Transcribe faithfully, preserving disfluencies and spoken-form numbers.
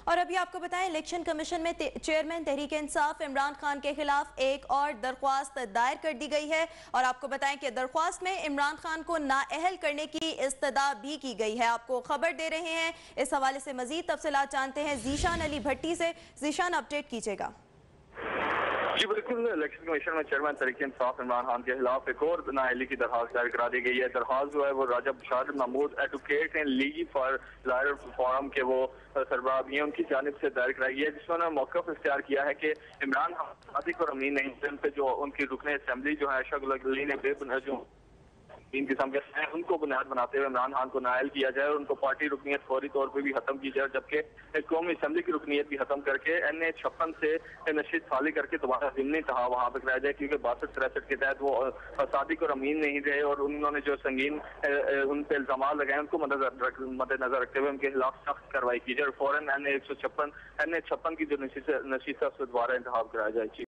और अभी आपको बताएं, इलेक्शन कमीशन में चेयरमैन तहरीक इंसाफ इमरान खान के खिलाफ एक और दरख्वास्त दायर कर दी गई है। और आपको बताएं कि दरख्वास्त में इमरान खान को नाअहल करने की इस्तदा भी की गई है। आपको खबर दे रहे हैं, इस हवाले से मजीद तफसीलात जानते हैं जीशान अली भट्टी से। जीशान, अपडेट कीजिएगा। जी बिल्कुल, इलेक्शन कमीशन में चेयरमैन तहरीक इंसाफ इमरान खान के खिलाफ एक और नाअहली की दरखास्त दायर करा दी गई है। दरखास्त जो है वो Raja Bashar Mahmood advocate and league for lawyer forum के वो सरबराह भी हैं, उनकी जानिब से दायर कराई है, जिसमें उन्होंने मौक़िफ़ इख्तियार किया है कि इमरान खान सादिक और अमीन नहीं पे जो उनकी रुकन असम्बली जो है अशरफ अली ने बेबुनियाद जो तीन किस्म के हैं उनको बुनियाद बनाते हुए इमरान खान को नाअहल किया जाए और उनको पार्टी रुकनीत फौरी तौर पर भी खत्म की जाए, जबकि कौमी असम्बली की रुकनीत भी खत्म करके एन ए छप्पन से नशीद खाली करके दोबारा जिमनी तहा वहाँ पर कराया जाए, क्योंकि बासठ तिरसठ के तहत वो सादिक और अमीन नहीं रहे और उन्होंने जो संगीन उन पर इल्जाम लगाए उनको मद्देनजर रखते हुए उनके खिलाफ सख्त कार्रवाई की जाए और फौरन एन ए एक सौ छप्पन एन ए छप्पन की जो नशीद है उससे दोबारा इंतखाब कराया जाए।